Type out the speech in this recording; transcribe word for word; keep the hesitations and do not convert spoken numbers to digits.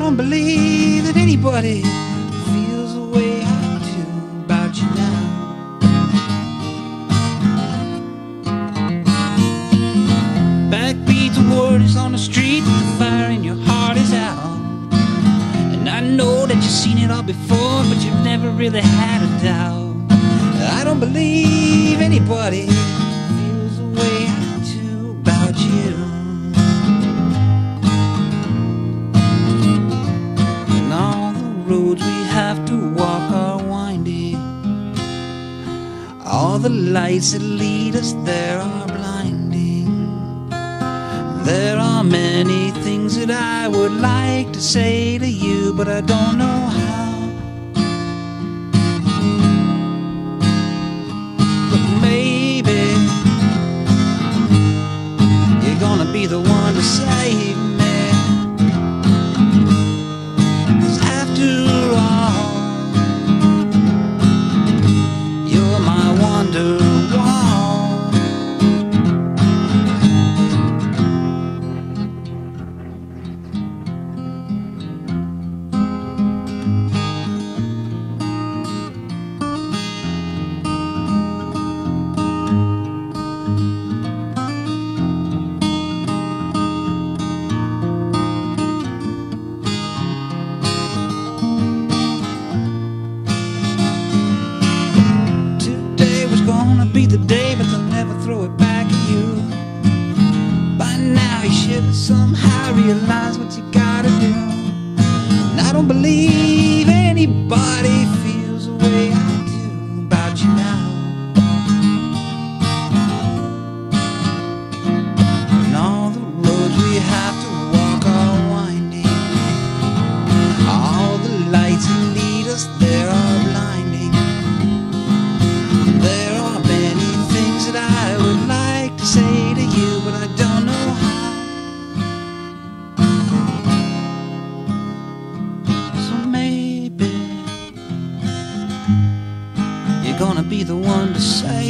don't believe that anybody feels the way I do about you now. Backbeat the word is on the street, the fire in your heart is out. And I know that you've seen it all before, but you've never really had a doubt. I don't believe anybody feels the way I do about you. And all the roads we have to walk are winding, all the lights that lead us there are blinding. There are many things that I would like to say to you, but I don't know how. Be the one to save me, 'cause after all, you're my Wonderwall. Be the day, but they'll never throw it back at you. By now you should have somehow realized what you gotta do. And I don't believe anybody feels the way I do about you now. And all the roads we have to walk are winding, all the lights that lead us there are blinding. There are that I would like to say to you, but I don't know how. So maybe you're gonna be the one to say